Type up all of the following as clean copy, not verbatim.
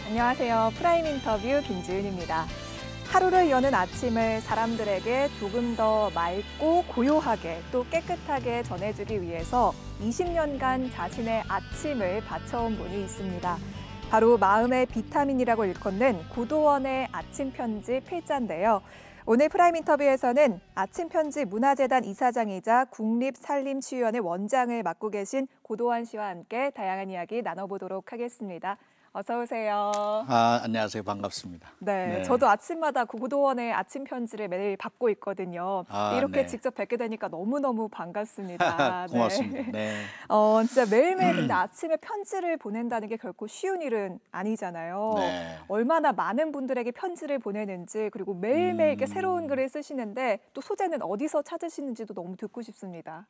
안녕하세요. 프라임 인터뷰 김지은입니다. 하루를 여는 아침을 사람들에게 조금 더 맑고 고요하게 또 깨끗하게 전해주기 위해서 20년간 자신의 아침을 바쳐온 분이 있습니다. 바로 마음의 비타민이라고 일컫는 고도원의 아침 편지 필자인데요. 오늘 프라임 인터뷰에서는 아침 편지 문화재단 이사장이자 국립산림치유원의 원장을 맡고 계신 고도원 씨와 함께 다양한 이야기 나눠보도록 하겠습니다. 어서 오세요. 안녕하세요. 반갑습니다. 네, 저도 아침마다 고도원의 아침 편지를 매일 받고 있거든요. 이렇게 직접 뵙게 되니까 너무너무 반갑습니다. 고맙습니다. 네. 진짜 매일매일 근데 아침에 편지를 보낸다는 게 결코 쉬운 일은 아니잖아요. 네. 얼마나 많은 분들에게 편지를 보내는지 그리고 매일매일 이렇게 새로운 글을 쓰시는데 또 소재는 어디서 찾으시는지도 너무 듣고 싶습니다.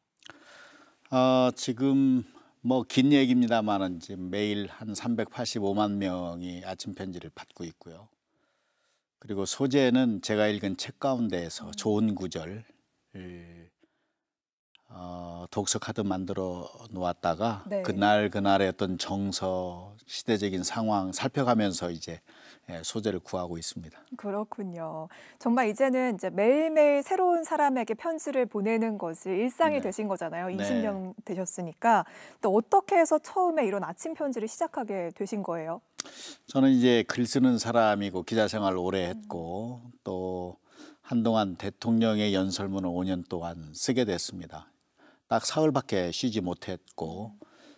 지금 긴 얘기입니다만은 지금 매일 한 385만 명이 아침 편지를 받고 있고요. 그리고 소재는 제가 읽은 책 가운데에서 좋은 구절을 독서 카드 만들어 놓았다가 그날의 어떤 정서, 시대적인 상황 살펴가면서 이제 소재를 구하고 있습니다. 그렇군요. 정말 이제는 이제 매일매일 새로운 사람에게 편지를 보내는 것이 일상이 되신 거잖아요. 20년 되셨으니까. 또 어떻게 해서 처음에 이런 아침 편지를 시작하게 되신 거예요? 저는 이제 글 쓰는 사람이고 기자 생활을 오래 했고 또 한동안 대통령의 연설문을 5년 동안 쓰게 됐습니다. 딱 사흘밖에 쉬지 못했고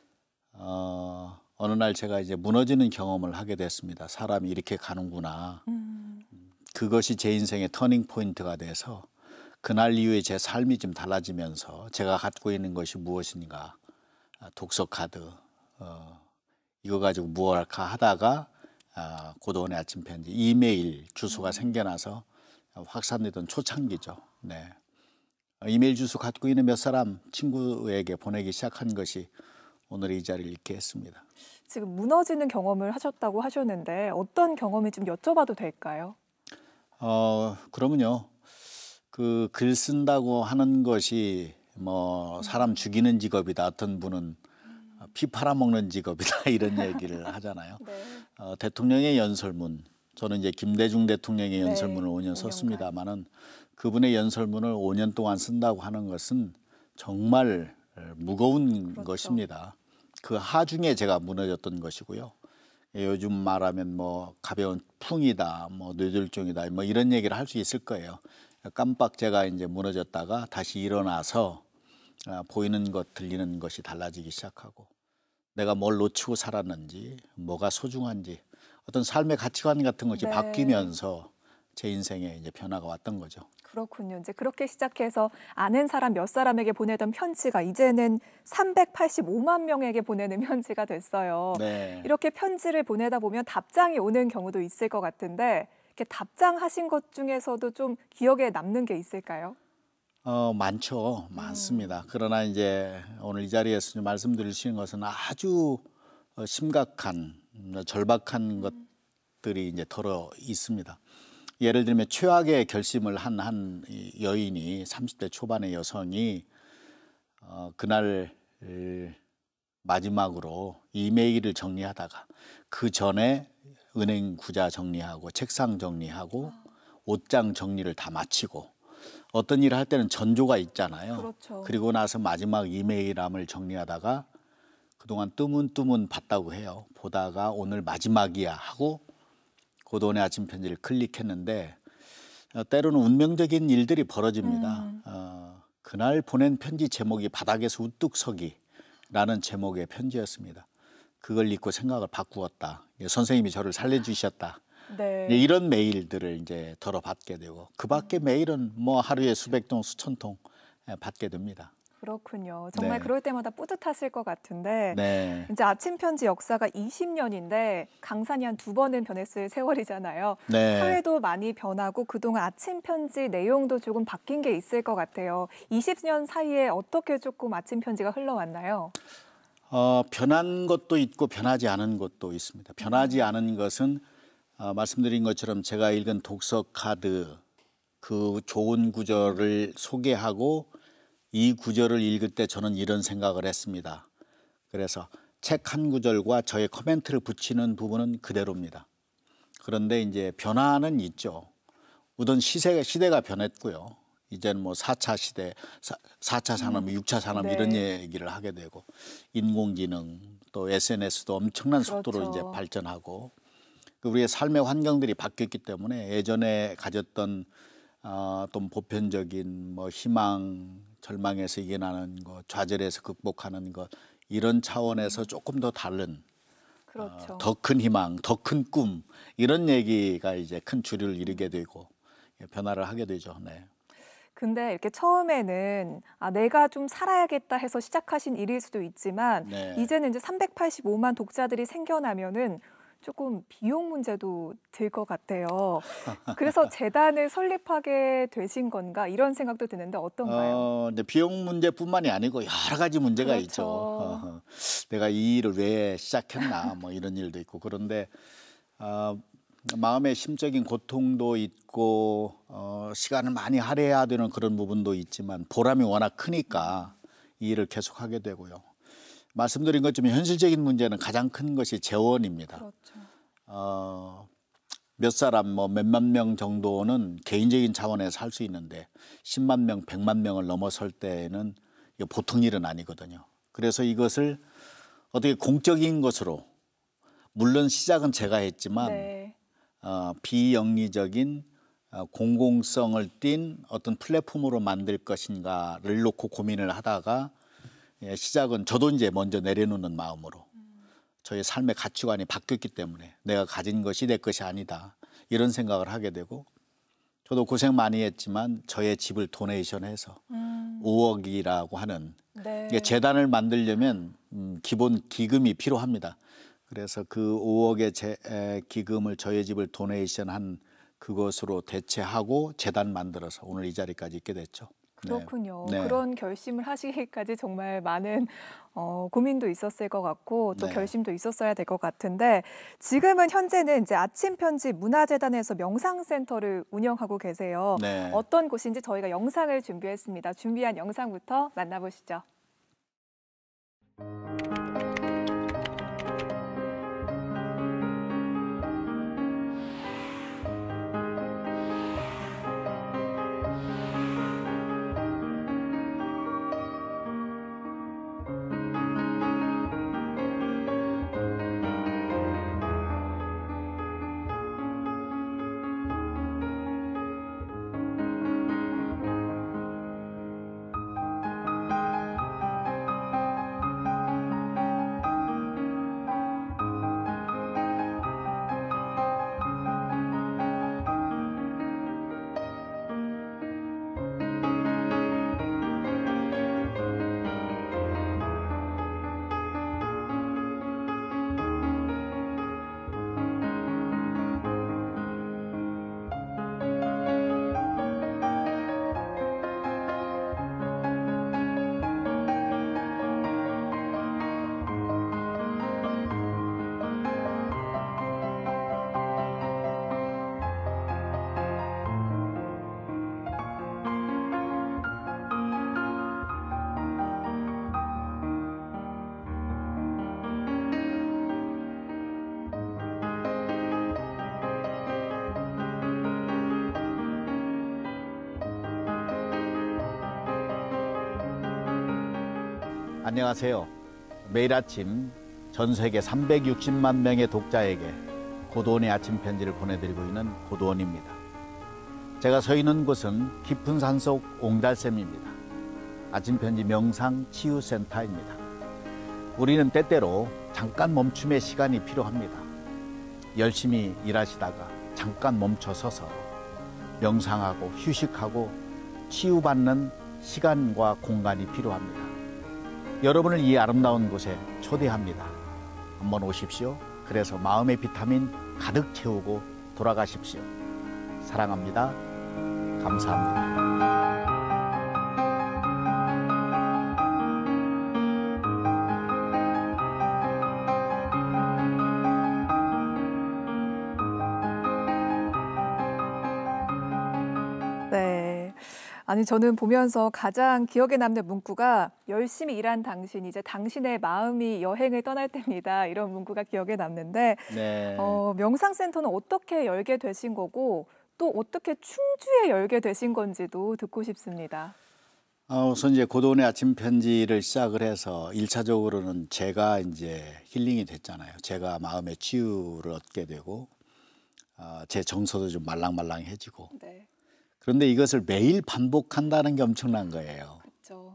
어느 날 제가 이제 무너지는 경험을 하게 됐습니다. 사람이 이렇게 가는구나. 그것이 제 인생의 터닝 포인트가 돼서 그날 이후에 제 삶이 좀 달라지면서 제가 갖고 있는 것이 무엇인가, 독서 카드, 이거 가지고 무엇 할까 하다가 고도원의 아침 편지, 이메일 주소가 생겨나서 확산되던 초창기죠. 네. 이메일 주소 갖고 있는 몇 사람 친구에게 보내기 시작한 것이 오늘 이 자리를 있게 했습니다. 지금 무너지는 경험을 하셨다고 하셨는데 어떤 경험인지 좀 여쭤봐도 될까요? 그러면요. 그 글 쓴다고 하는 것이 사람 죽이는 직업이다. 어떤 분은 피 팔아먹는 직업이다. 이런 얘기를 하잖아요. 대통령의 연설문, 저는 이제 김대중 대통령의 연설문을 5년 썼습니다마는 그분의 연설문을 5년 동안 쓴다고 하는 것은 정말 무거운 것입니다. 그 하중에 제가 무너졌던 것이고요. 요즘 말하면 가벼운 풍이다, 뇌졸중이다, 이런 얘기를 할 수 있을 거예요. 깜빡 제가 이제 무너졌다가 다시 일어나서 보이는 것, 들리는 것이 달라지기 시작하고 내가 뭘 놓치고 살았는지, 뭐가 소중한지 어떤 삶의 가치관 같은 것이 바뀌면서 제 인생에 이제 변화가 왔던 거죠. 그렇군요. 이제 그렇게 시작해서 아는 사람 몇 사람에게 보내던 편지가 이제는 385만 명에게 보내는 편지가 됐어요. 이렇게 편지를 보내다 보면 답장이 오는 경우도 있을 것 같은데 이렇게 답장하신 것 중에서도 좀 기억에 남는 게 있을까요? 많죠. 많습니다. 그러나 이제 오늘 이 자리에서 좀 말씀드릴 수 있는 것은 아주 심각한, 절박한 것들이 이제 덜어 있습니다. 예를 들면 최악의 결심을 한 여인이 30대 초반의 여성이 그날 마지막으로 이메일을 정리하다가 그 전에 은행 구자 정리하고 책상 정리하고 옷장 정리를 다 마치고 어떤 일을 할 때는 전조가 있잖아요. 그리고 나서 마지막 이메일함을 정리하다가 그동안 뜨문뜨문 봤다고 해요. 보다가 오늘 마지막이야 하고 고도원의 아침 편지를 클릭했는데 때로는 운명적인 일들이 벌어집니다. 그날 보낸 편지 제목이 바닥에서 우뚝 서기라는 제목의 편지였습니다. 그걸 읽고 생각을 바꾸었다. 선생님이 저를 살려주셨다. 이런 메일들을 이제 덜어받게 되고 그 밖에 메일은 하루에 수백 통, 수천 통 받게 됩니다. 그렇군요. 정말 그럴 때마다 뿌듯하실 것 같은데 이제 아침 편지 역사가 20년인데 강산이 한 2번은 변했을 세월이잖아요. 사회도 많이 변하고 그동안 아침 편지 내용도 조금 바뀐 게 있을 것 같아요. 20년 사이에 어떻게 조금 아침 편지가 흘러왔나요? 변한 것도 있고 변하지 않은 것도 있습니다. 변하지 않은 것은 말씀드린 것처럼 제가 읽은 독서 카드, 그 좋은 구절을 소개하고 이 구절을 읽을 때 저는 이런 생각을 했습니다. 그래서 책 한 구절과 저의 코멘트를 붙이는 부분은 그대로입니다. 그런데 이제 변화는 있죠. 우선 시대가 변했고요. 이제는 뭐 4차 시대, 4차 산업, 6차 산업 네. 이런 얘기를 하게 되고 인공지능 또 SNS도 엄청난 그렇죠. 속도로 이제 발전하고 우리의 삶의 환경들이 바뀌었기 때문에 예전에 가졌던 어떤 보편적인 뭐 희망, 절망에서 이겨나는 것, 좌절에서 극복하는 것 이런 차원에서 조금 더 다른 그렇죠. 더 큰 희망, 더 큰 꿈 이런 얘기가 이제 큰 주류를 이루게 되고 변화를 하게 되죠. 네. 근데 이렇게 처음에는 내가 좀 살아야겠다 해서 시작하신 일일 수도 있지만 네. 이제는 이제 385만 독자들이 생겨나면은 조금 비용 문제도 들 것 같아요. 그래서 재단을 설립하게 되신 건가 이런 생각도 드는데 어떤가요? 근데 비용 문제뿐만이 아니고 여러 가지 문제가 그렇죠. 있죠. 내가 이 일을 왜 시작했나 뭐 이런 일도 있고 그런데 마음의 심적인 고통도 있고 시간을 많이 할애해야 되는 그런 부분도 있지만 보람이 워낙 크니까 이 일을 계속하게 되고요. 말씀드린 것처럼 현실적인 문제는 가장 큰 것이 재원입니다. 그렇죠. 몇 사람 뭐 몇만 명 정도는 개인적인 차원에서 할 수 있는데 10만 명, 100만 명을 넘어설 때에는 이게 보통 일은 아니거든요. 그래서 이것을 어떻게 공적인 것으로 물론 시작은 제가 했지만 네. 비영리적인 공공성을 띤 어떤 플랫폼으로 만들 것인가를 놓고 고민을 하다가 시작은 저도 이제 먼저 내려놓는 마음으로 저의 삶의 가치관이 바뀌었기 때문에 내가 가진 것이 내 것이 아니다 이런 생각을 하게 되고 저도 고생 많이 했지만 저의 집을 도네이션해서 5억이라고 하는 네. 이게 재단을 만들려면 기본 기금이 필요합니다. 그래서 그 5억의 기금을 저의 집을 도네이션한 그것으로 대체하고 재단 만들어서 오늘 이 자리까지 있게 됐죠. 그렇군요. 네. 그런 결심을 하시기까지 정말 많은 고민도 있었을 것 같고 또 네. 결심도 있었어야 될 것 같은데 지금은 현재는 이제 아침 편지 문화재단에서 명상센터를 운영하고 계세요. 네. 어떤 곳인지 저희가 영상을 준비했습니다. 준비한 영상부터 만나보시죠. 안녕하세요. 매일 아침 전 세계 360만 명의 독자에게 고도원의 아침 편지를 보내드리고 있는 고도원입니다. 제가 서 있는 곳은 깊은 산속 옹달샘입니다. 아침 편지 명상 치유센터입니다. 우리는 때때로 잠깐 멈춤의 시간이 필요합니다. 열심히 일하시다가 잠깐 멈춰서서 명상하고 휴식하고 치유받는 시간과 공간이 필요합니다. 여러분을 이 아름다운 곳에 초대합니다. 한번 오십시오. 그래서 마음의 비타민 가득 채우고 돌아가십시오. 사랑합니다. 감사합니다. 네. 아니 저는 보면서 가장 기억에 남는 문구가 열심히 일한 당신, 이제 당신의 마음이 여행을 떠날 때입니다. 이런 문구가 기억에 남는데 네. 명상센터는 어떻게 열게 되신 거고 또 어떻게 충주에 열게 되신 건지도 듣고 싶습니다. 우선 이제 고도원의 아침 편지를 시작을 해서 1차적으로는 제가 이제 힐링이 됐잖아요. 제가 마음의 치유를 얻게 되고 제 정서도 좀 말랑말랑해지고. 네. 그런데 이것을 매일 반복한다는 게 엄청난 거예요. 그렇죠.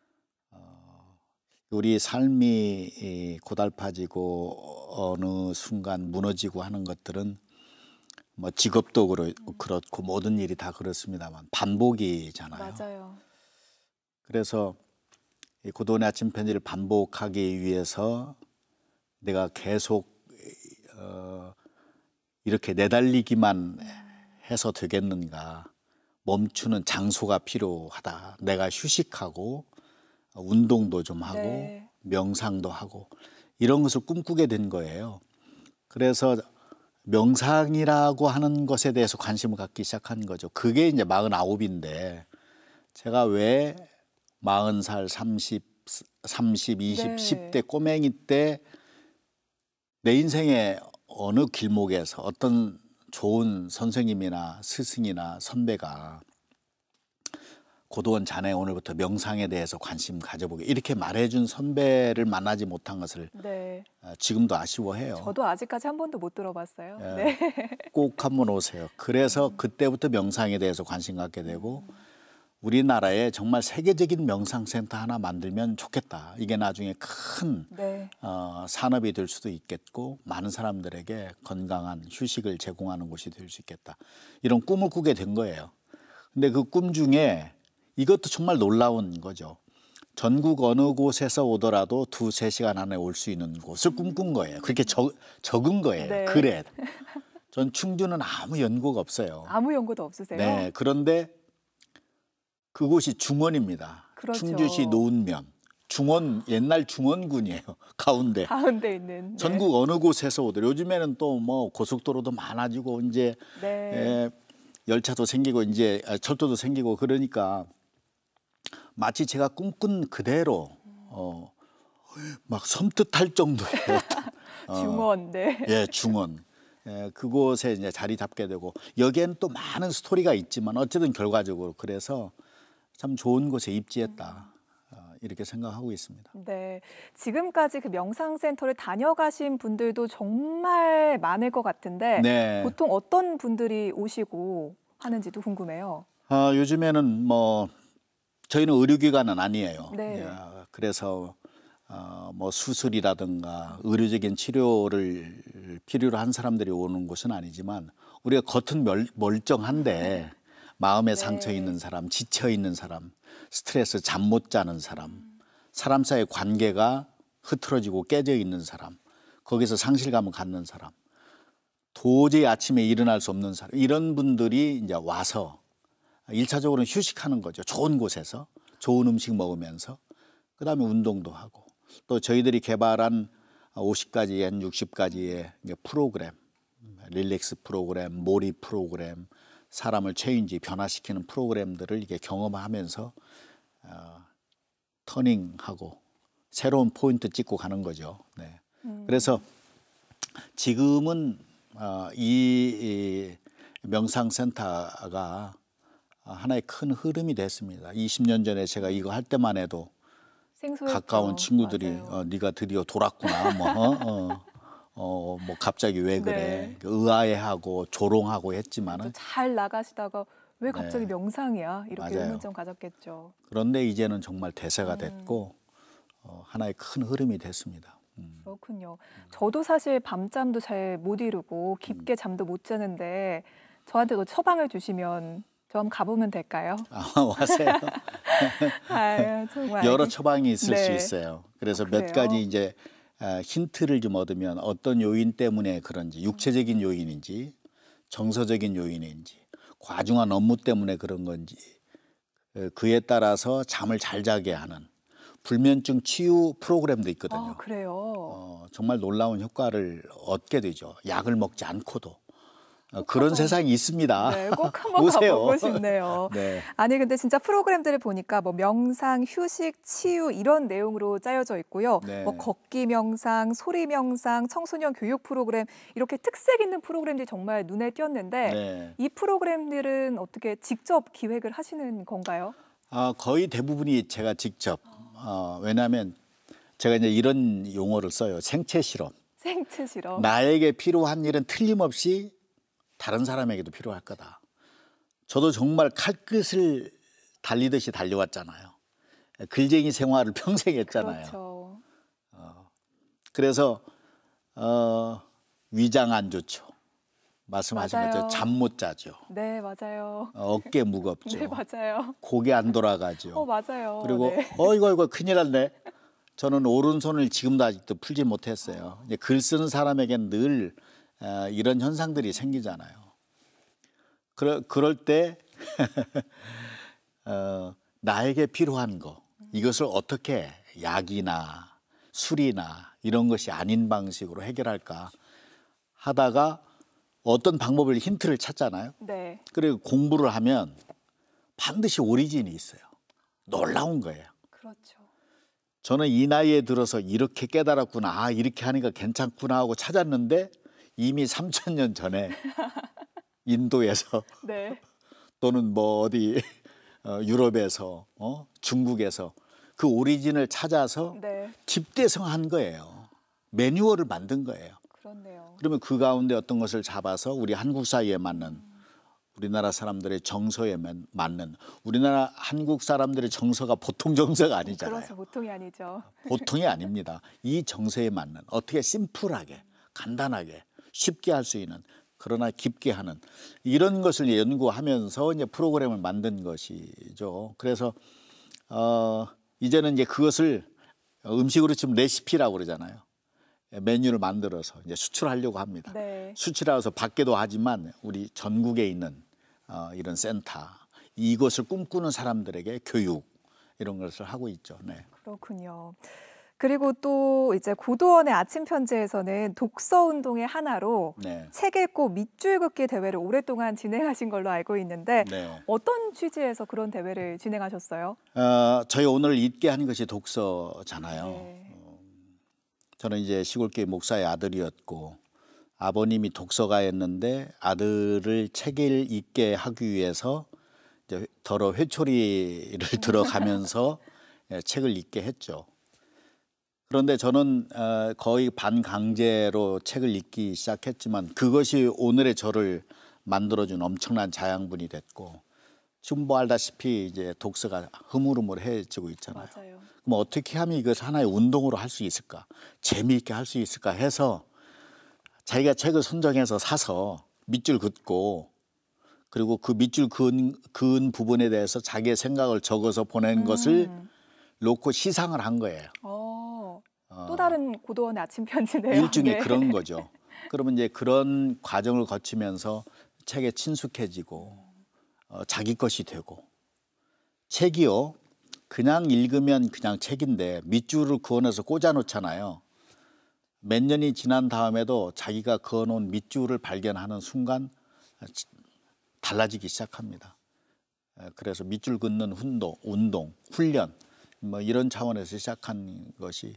우리 삶이 고달파지고 어느 순간 무너지고 하는 것들은 뭐 직업도 그렇고 모든 일이 다 그렇습니다만 반복이잖아요. 맞아요. 그래서 이 고도원의 아침 편지를 반복하기 위해서 내가 계속 이렇게 내달리기만 해서 되겠는가. 멈추는 장소가 필요하다. 내가 휴식하고 운동도 좀 하고 네. 명상도 하고 이런 것을 꿈꾸게 된 거예요. 그래서 명상이라고 하는 것에 대해서 관심을 갖기 시작한 거죠. 그게 이제 49인데 제가 왜 40살, 30, 20, 네. 10대 꼬맹이 때 내 인생의 어느 길목에서 어떤 좋은 선생님이나 스승이나 선배가 고도원 자네 오늘부터 명상에 대해서 관심 가져보게 이렇게 말해준 선배를 만나지 못한 것을 네. 지금도 아쉬워해요. 저도 아직까지 한 번도 못 들어봤어요. 예. 네. 꼭 한번 오세요. 그래서 그때부터 명상에 대해서 관심 갖게 되고 우리나라에 정말 세계적인 명상센터 하나 만들면 좋겠다. 이게 나중에 큰 네. 산업이 될 수도 있겠고 많은 사람들에게 건강한 휴식을 제공하는 곳이 될 수 있겠다. 이런 꿈을 꾸게 된 거예요. 근데 그 꿈 중에 이것도 정말 놀라운 거죠. 전국 어느 곳에서 오더라도 2-3시간 안에 올 수 있는 곳을 꿈꾼 거예요. 그렇게 적은 거예요. 네. 그래. 전 충주는 아무 연고가 없어요. 아무 연고도 없으세요? 네. 그런데 그곳이 중원입니다. 그렇죠. 충주시 노은면. 중원, 옛날 중원군이에요. 가운데. 가운데 있는. 네. 전국 어느 곳에서 오더라도 요즘에는 또 뭐 고속도로도 많아지고 이제 네. 열차도 생기고 이제 철도도 생기고 그러니까 마치 제가 꿈꾼 그대로 막 섬뜩할 정도의 중원. 네. 예, 중원. 그곳에 이제 자리 잡게 되고 여기에는 또 많은 스토리가 있지만 어쨌든 결과적으로 그래서 참 좋은 곳에 입지했다. 이렇게 생각하고 있습니다. 네. 지금까지 그 명상센터를 다녀가신 분들도 정말 많을 것 같은데 네. 보통 어떤 분들이 오시고 하는지도 궁금해요. 요즘에는 뭐 저희는 의료기관은 아니에요. 네. 예, 그래서 뭐 수술이라든가 의료적인 치료를 필요로 한 사람들이 오는 곳은 아니지만 우리가 겉은 멀쩡한데 마음에 상처 있는 사람, 지쳐 있는 사람, 스트레스 잠 못 자는 사람, 사람 사이의 관계가 흐트러지고 깨져 있는 사람, 거기서 상실감을 갖는 사람, 도저히 아침에 일어날 수 없는 사람 이런 분들이 이제 와서 1차적으로는 휴식하는 거죠. 좋은 곳에서 좋은 음식 먹으면서 그다음에 운동도 하고 또 저희들이 개발한 50가지, 한 60가지의 프로그램, 릴렉스 프로그램, 몰입 프로그램, 사람을 체인지 변화시키는 프로그램들을 이게 경험하면서 터닝하고 새로운 포인트 찍고 가는 거죠. 네. 그래서 지금은 이 명상센터가 하나의 큰 흐름이 됐습니다. 20년 전에 제가 이거 할 때만 해도 생소했죠. 가까운 친구들이 맞아요. 네가 드디어 돌았구나. 뭐 갑자기 왜 그래? 네. 의아해하고 조롱하고 했지만은 잘 나가시다가 왜 갑자기 네. 명상이야? 이렇게 맞아요. 의문점 가졌겠죠. 그런데 이제는 정말 대세가 됐고 하나의 큰 흐름이 됐습니다. 그렇군요. 저도 사실 밤잠도 잘 못 이루고 깊게 잠도 못 자는데 저한테도 처방을 주시면 저 한번 가보면 될까요? 와세요. 아유, 정말. 여러 처방이 있을 수 네. 있어요. 그래서 그래요? 몇 가지 이제 힌트를 좀 얻으면 어떤 요인 때문에 그런지 육체적인 요인인지 정서적인 요인인지 과중한 업무 때문에 그런 건지 그에 따라서 잠을 잘 자게 하는 불면증 치유 프로그램도 있거든요. 그래요? 정말 놀라운 효과를 얻게 되죠. 약을 먹지 않고도. 그런 세상이 있습니다. 네, 꼭 한번 오세요. 가보고 싶네요. 네. 아니 근데 진짜 프로그램들을 보니까 뭐 명상, 휴식, 치유 이런 내용으로 짜여져 있고요. 네. 뭐 걷기 명상, 소리 명상, 청소년 교육 프로그램 이렇게 특색 있는 프로그램들이 정말 눈에 띄었는데 네. 이 프로그램들은 어떻게 직접 기획을 하시는 건가요? 거의 대부분이 제가 직접 왜냐하면 제가 이제 이런 용어를 써요. 생체 실험. 생체 실험. 나에게 필요한 일은 틀림없이 다른 사람에게도 필요할 거다. 저도 정말 칼끝을 달리듯이 달려왔잖아요. 글쟁이 생활을 평생 했잖아요. 그렇죠. 그래서 위장 안 좋죠. 말씀하신 맞아요. 것처럼 잠 못 자죠. 네, 맞아요. 어깨 무겁죠. 네, 맞아요. 고개 안 돌아가죠. 맞아요. 그리고 네. 이거 큰일 났네. 저는 오른손을 지금도 아직도 풀지 못했어요. 이제 글 쓰는 사람에게는 늘 이런 현상들이 생기잖아요. 그럴 때 나에게 필요한 거 이것을 어떻게 약이나 술이나 이런 것이 아닌 방식으로 해결할까 하다가 어떤 방법을 힌트를 찾잖아요. 네. 그리고 공부를 하면 반드시 오리진이 있어요. 놀라운 거예요. 그렇죠. 저는 이 나이에 들어서 이렇게 깨달았구나, 이렇게 하니까 괜찮구나 하고 찾았는데 이미 3,000년 전에 인도에서 네. 또는 뭐 어디 유럽에서 중국에서 그 오리진을 찾아서 네. 집대성한 거예요. 매뉴얼을 만든 거예요. 그렇네요. 그러면 그 가운데 어떤 것을 잡아서 우리 한국 사회에 맞는 우리나라 사람들의 정서에 맞는 우리나라 한국 사람들의 정서가 보통 정서가 아니잖아요. 그렇죠. 보통이 아니죠. 보통이 아닙니다. 이 정서에 맞는 어떻게 심플하게 간단하게 쉽게 할 수 있는 그러나 깊게 하는 이런 것을 연구하면서 이제 프로그램을 만든 것이죠. 그래서 이제는 이제 그것을 음식으로 치면 레시피라고 그러잖아요. 메뉴를 만들어서 이제 수출하려고 합니다. 네. 수출해서 받기도 하지만 우리 전국에 있는 이런 센터 이것을 꿈꾸는 사람들에게 교육 이런 것을 하고 있죠. 네. 그렇군요. 그리고 또 이제 고도원의 아침 편지에서는 독서 운동의 하나로 네. 책 읽고 밑줄 긋기 대회를 오랫동안 진행하신 걸로 알고 있는데 네. 어떤 취지에서 그런 대회를 진행하셨어요? 저희 오늘 읽게 하는 것이 독서잖아요. 네. 저는 이제 시골교회 목사의 아들이었고 아버님이 독서가였는데 아들을 책을 읽게 하기 위해서 이제 더러 회초리를 들어가면서 책을 읽게 했죠. 그런데 저는 거의 반강제로 책을 읽기 시작했지만 그것이 오늘의 저를 만들어준 엄청난 자양분이 됐고 지금 뭐 알다시피 이제 독서가 흐물흐물해지고 있잖아요. 맞아요. 그럼 어떻게 하면 이것을 하나의 운동으로 할 수 있을까? 재미있게 할 수 있을까 해서 자기가 책을 선정해서 사서 밑줄 긋고 그리고 그 밑줄 그은 부분에 대해서 자기의 생각을 적어서 보낸 것을 놓고 시상을 한 거예요. 또 다른 고도원의 아침 편지네요. 일종의 네. 그런 거죠. 그러면 이제 그런 과정을 거치면서 책에 친숙해지고 자기 것이 되고 책이요. 그냥 읽으면 그냥 책인데 밑줄을 그어내서 꽂아놓잖아요. 몇 년이 지난 다음에도 자기가 그어놓은 밑줄을 발견하는 순간 달라지기 시작합니다. 그래서 밑줄 긋는 운동, 훈련 뭐 이런 차원에서 시작한 것이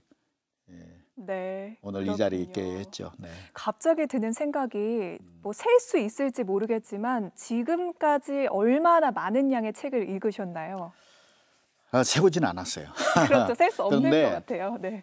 네, 오늘 그렇군요. 이 자리에 있게 했죠. 네. 갑자기 드는 생각이 뭐 셀 수 있을지 모르겠지만 지금까지 얼마나 많은 양의 책을 읽으셨나요? 세우지는 않았어요. 그렇죠. 셀 수 없는 그런데, 것 같아요. 네.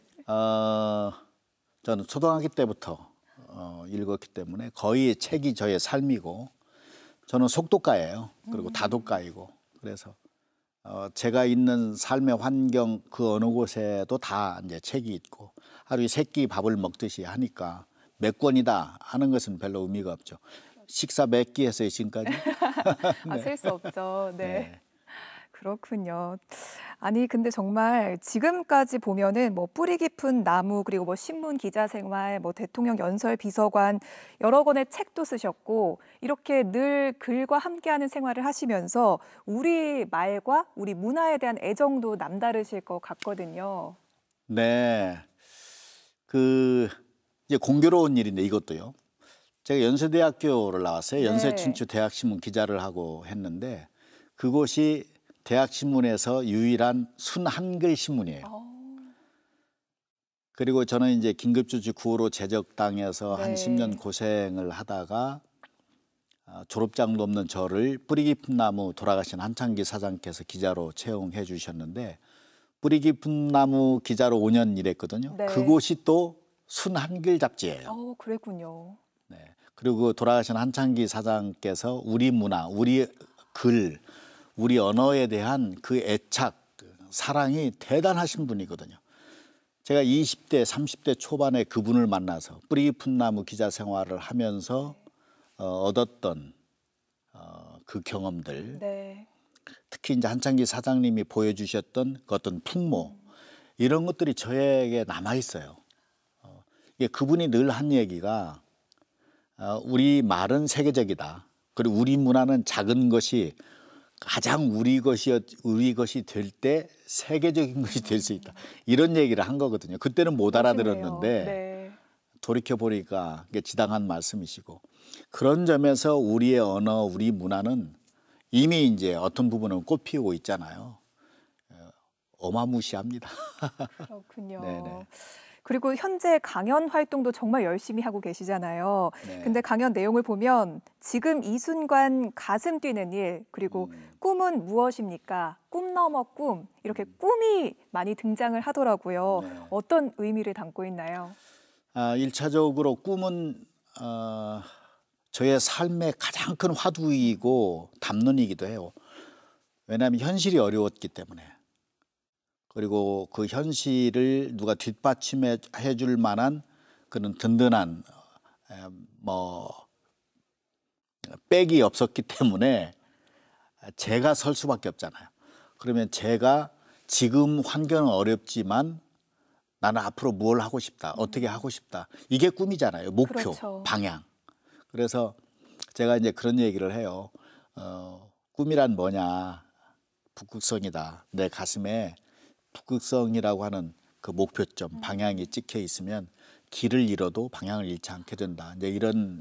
저는 초등학교 때부터 읽었기 때문에 거의 책이 저의 삶이고 저는 속독가예요. 그리고 다독가이고 그래서 제가 있는 삶의 환경 그 어느 곳에도 다 이제 책이 있고 하루에 세 끼 밥을 먹듯이 하니까 몇 권이다 하는 것은 별로 의미가 없죠. 식사 몇 끼 했어요 지금까지? 네. 셀 수 없죠. 네. 네. 그렇군요. 아니 근데 정말 지금까지 보면은 뭐 뿌리 깊은 나무 그리고 뭐 신문 기자 생활, 뭐 대통령 연설 비서관 여러 권의 책도 쓰셨고 이렇게 늘 글과 함께하는 생활을 하시면서 우리 말과 우리 문화에 대한 애정도 남다르실 것 같거든요. 네. 이제 공교로운 일인데 이것도요. 제가 연세대학교를 나왔어요. 네. 연세춘추 대학신문 기자를 하고 했는데 그곳이 대학신문에서 유일한 순한글 신문이에요. 그리고 저는 이제 긴급조치 9호로 제적당해서 한 네. 10년 고생을 하다가 졸업장도 없는 저를 뿌리 깊은 나무 돌아가신 한창기 사장께서 기자로 채용해 주셨는데 뿌리 깊은 나무 기자로 5년 일했거든요. 네. 그곳이 또 순한글 잡지예요. 그랬군요. 네. 그리고 돌아가신 한창기 사장께서 우리 문화, 우리 글, 우리 언어에 대한 그 애착, 사랑이 대단하신 분이거든요. 제가 20대, 30대 초반에 그분을 만나서 뿌리 깊은 나무 기자 생활을 하면서 얻었던 그 경험들, 네. 특히 이제 한창기 사장님이 보여주셨던 그 어떤 풍모, 이런 것들이 저에게 남아 있어요. 그분이 늘 한 얘기가 우리 말은 세계적이다. 그리고 우리 문화는 작은 것이 가장 우리 것이 될 때 세계적인 것이 될 수 있다. 이런 얘기를 한 거거든요. 그때는 못 알아들었는데 네. 돌이켜 보니까 지당한 말씀이시고, 그런 점에서 우리의 언어, 우리 문화는 이미 이제 어떤 부분은 꽃 피우고 있잖아요. 어마무시합니다. 그렇군요. 네네. 그리고 현재 강연 활동도 정말 열심히 하고 계시잖아요. 네. 근데 강연 내용을 보면 지금 이 순간 가슴 뛰는 일, 그리고 꿈은 무엇입니까? 꿈 넘어 꿈, 이렇게 꿈이 많이 등장을 하더라고요. 네. 어떤 의미를 담고 있나요? 1차적으로 꿈은 저의 삶의 가장 큰 화두이고 담론이기도 해요. 왜냐하면 현실이 어려웠기 때문에. 그리고 그 현실을 누가 뒷받침해 줄 만한 그런 든든한 백이 없었기 때문에 제가 설 수밖에 없잖아요. 그러면 제가 지금 환경은 어렵지만 나는 앞으로 뭘 하고 싶다, 어떻게 하고 싶다. 이게 꿈이잖아요. 목표, 그렇죠. 방향. 그래서 제가 이제 그런 얘기를 해요. 꿈이란 뭐냐? 북극성이다. 내 가슴에 북극성이라고 하는 그 목표점, 방향이 찍혀 있으면 길을 잃어도 방향을 잃지 않게 된다. 이제 이런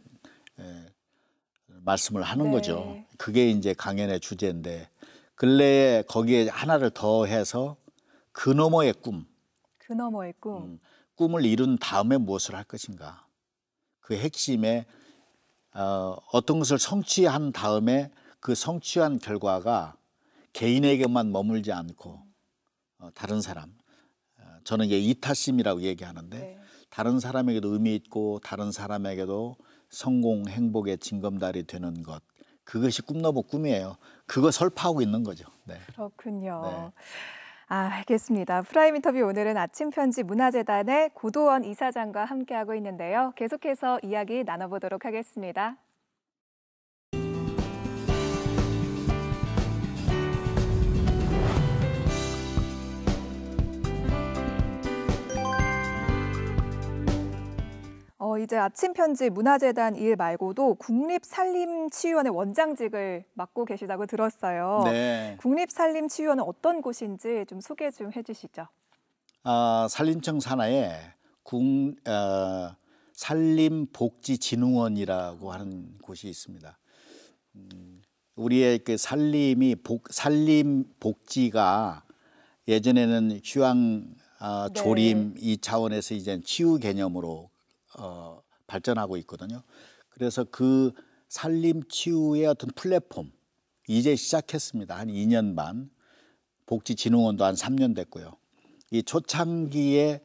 말씀을 하는 네. 거죠. 그게 이제 강연의 주제인데, 근래에 거기에 하나를 더 해서 그 너머의 꿈, 그 너머의 꿈. 꿈을 이룬 다음에 무엇을 할 것인가. 그 핵심에 어떤 것을 성취한 다음에 그 성취한 결과가 개인에게만 머물지 않고 다른 사람, 저는 이게 이타심이라고 얘기하는데 네. 다른 사람에게도 의미 있고 다른 사람에게도 성공, 행복의 징검다리 되는 것, 그것이 꿈 넘어 꿈이에요. 그거 설파하고 있는 거죠. 네. 그렇군요. 네. 알겠습니다. 프라임 인터뷰 오늘은 아침편지 문화재단의 고도원 이사장과 함께하고 있는데요. 계속해서 이야기 나눠보도록 하겠습니다. 이제 아침편지 문화재단 일 말고도 국립산림치유원의 원장직을 맡고 계시다고 들었어요. 네. 국립산림치유원은 어떤 곳인지 좀 소개 좀 해주시죠. 산림청 산하에 산림복지진흥원이라고 하는 곳이 있습니다. 우리의 그 산림복지가 예전에는 휴양, 조림 이 차원에서 이제 치유 개념으로 발전하고 있거든요. 그래서 그 산림치유의 어떤 플랫폼 이제 시작했습니다. 한 2년 반. 복지진흥원도 한 3년 됐고요. 이 초창기에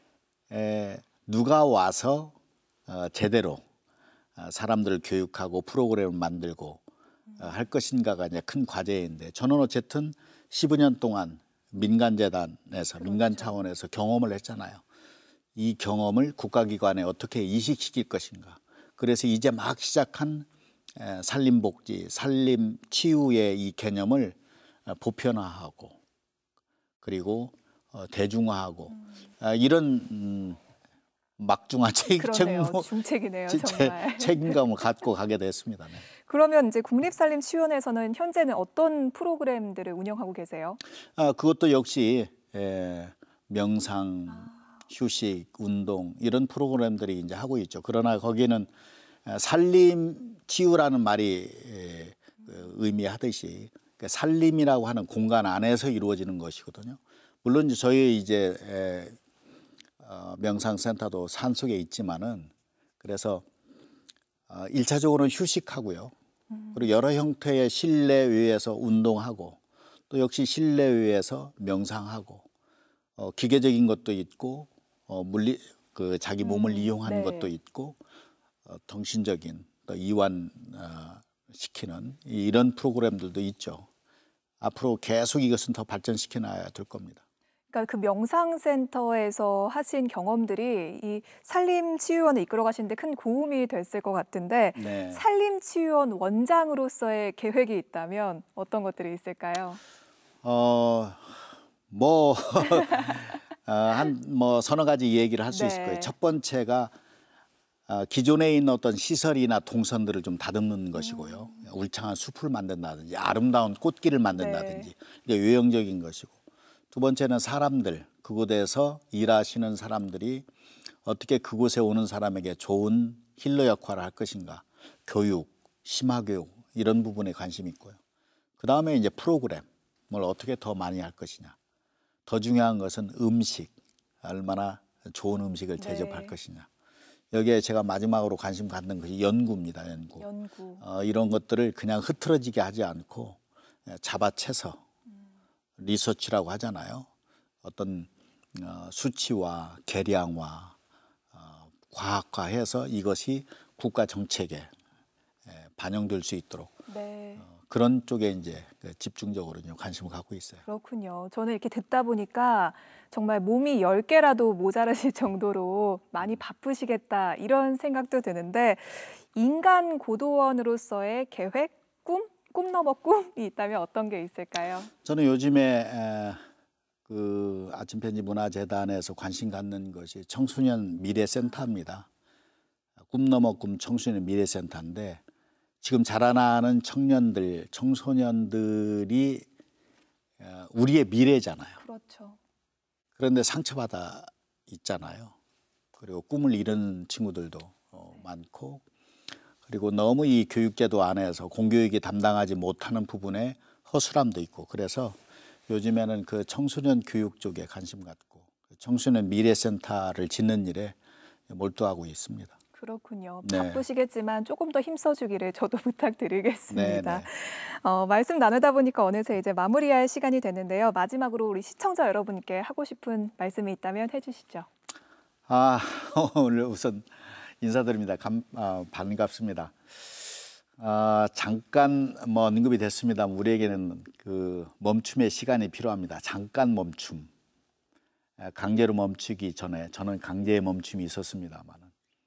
누가 와서 제대로 사람들을 교육하고 프로그램을 만들고 할 것인가가 이제 큰 과제인데, 저는 어쨌든 15년 동안 민간재단에서 민간 차원에서 경험을 했잖아요. 이 경험을 국가기관에 어떻게 이식시킬 것인가. 그래서 이제 막 시작한 산림복지, 산림치유의 이 개념을 보편화하고 그리고 대중화하고 이런 막중한 중책이네요, 정말. 책임감을 갖고 가게 됐습니다. 네. 그러면 이제 국립산림치유원에서는 현재는 어떤 프로그램들을 운영하고 계세요? 그것도 역시 명상, 휴식, 운동 이런 프로그램들이 이제 하고 있죠. 그러나 거기는 살림 치유라는 말이 의미하듯이 살림이라고 하는 공간 안에서 이루어지는 것이거든요. 물론 저희 이제 명상센터도 산속에 있지만은 그래서 1차적으로는 휴식하고요. 그리고 여러 형태의 실내외에서 운동하고 또 역시 실내외에서 명상하고 기계적인 것도 있고 자기 몸을 이용하는 것도 있고 정신적인 또 이완 시키는 이런 프로그램들도 있죠. 앞으로 계속 이것은 더 발전시켜 놔야 될 겁니다. 그러니까 그 명상센터에서 하신 경험들이 이 산림치유원을 이끌어 가시는데 큰 도움이 됐을 것 같은데 네. 산림치유원 원장으로서의 계획이 있다면 어떤 것들이 있을까요? 한 서너 가지 얘기를 할 수 있을 거예요. 첫 번째가 기존에 있는 어떤 시설이나 동선들을 좀 다듬는 것이고요. 울창한 숲을 만든다든지 아름다운 꽃길을 만든다든지 이게 외형적인 것이고, 두 번째는 사람들, 그곳에서 일하시는 사람들이 어떻게 그곳에 오는 사람에게 좋은 힐러 역할을 할 것인가, 교육, 심화교육 이런 부분에 관심이 있고요. 그 다음에 이제 프로그램을 어떻게 더 많이 할 것이냐. 더 중요한 것은 음식, 얼마나 좋은 음식을 대접할 것이냐. 여기에 제가 마지막으로 관심 갖는 것이 연구입니다. 연구. 이런 것들을 그냥 흐트러지게 하지 않고 잡아채서 리서치라고 하잖아요. 어떤 수치와 계량화, 과학화해서 이것이 국가 정책에 반영될 수 있도록 그런 쪽에 이제 집중적으로 관심을 갖고 있어요. 그렇군요. 저는 이렇게 듣다 보니까 정말 몸이 10개라도 모자라실 정도로 많이 바쁘시겠다 이런 생각도 드는데 인간 고도원으로서의 계획, 꿈 넘어 꿈이 있다면 어떤 게 있을까요? 저는 요즘에 그 아침편지 문화재단에서 관심 갖는 것이 청소년 미래센터입니다. 꿈 넘어 꿈 청소년 미래센터인데 지금 자라나는 청년들, 청소년들이 우리의 미래잖아요. 그렇죠. 그런데 상처받아 있잖아요. 그리고 꿈을 잃은 친구들도 많고, 그리고 너무 이 교육제도 안에서 공교육이 담당하지 못하는 부분에 허술함도 있고, 그래서 요즘에는 그 청소년 교육 쪽에 관심 갖고 청소년 미래센터를 짓는 일에 몰두하고 있습니다. 그렇군요. 바쁘시겠지만 조금 더 힘써주기를 저도 부탁드리겠습니다. 말씀 나누다 보니까 어느새 이제 마무리할 시간이 됐는데요. 마지막으로 우리 시청자 여러분께 하고 싶은 말씀이 있다면 해주시죠. 오늘 우선 인사드립니다. 반갑습니다. 잠깐 언급이 됐습니다. 우리에게는 그 멈춤의 시간이 필요합니다. 잠깐 멈춤. 강제로 멈추기 전에 저는 강제의 멈춤이 있었습니다만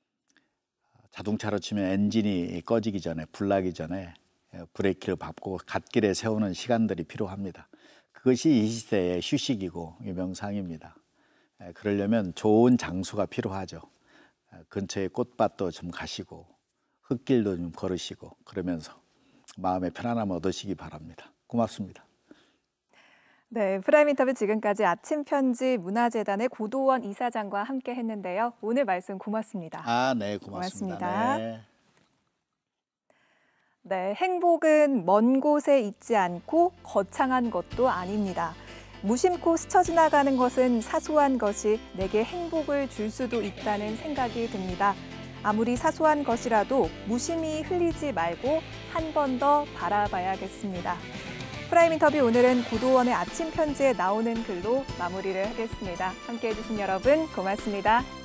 자동차로 치면 엔진이 꺼지기 전에, 불나기 전에 브레이크를 밟고 갓길에 세우는 시간들이 필요합니다. 그것이 이 시대의 휴식이고 명상입니다. 그러려면 좋은 장소가 필요하죠. 근처에 꽃밭도 좀 가시고 흙길도 좀 걸으시고 그러면서 마음의 편안함을 얻으시기 바랍니다. 고맙습니다. 네, 프라임 인터뷰 지금까지 아침편지 문화재단의 고도원 이사장과 함께 했는데요. 오늘 말씀 고맙습니다. 네, 고맙습니다. 네, 행복은 먼 곳에 있지 않고 거창한 것도 아닙니다. 무심코 스쳐 지나가는 것은 사소한 것이 내게 행복을 줄 수도 있다는 생각이 듭니다. 아무리 사소한 것이라도 무심히 흘리지 말고 한 번 더 바라봐야겠습니다. 프라임 인터뷰 오늘은 고도원의 아침 편지에 나오는 글로 마무리를 하겠습니다. 함께해 주신 여러분 고맙습니다.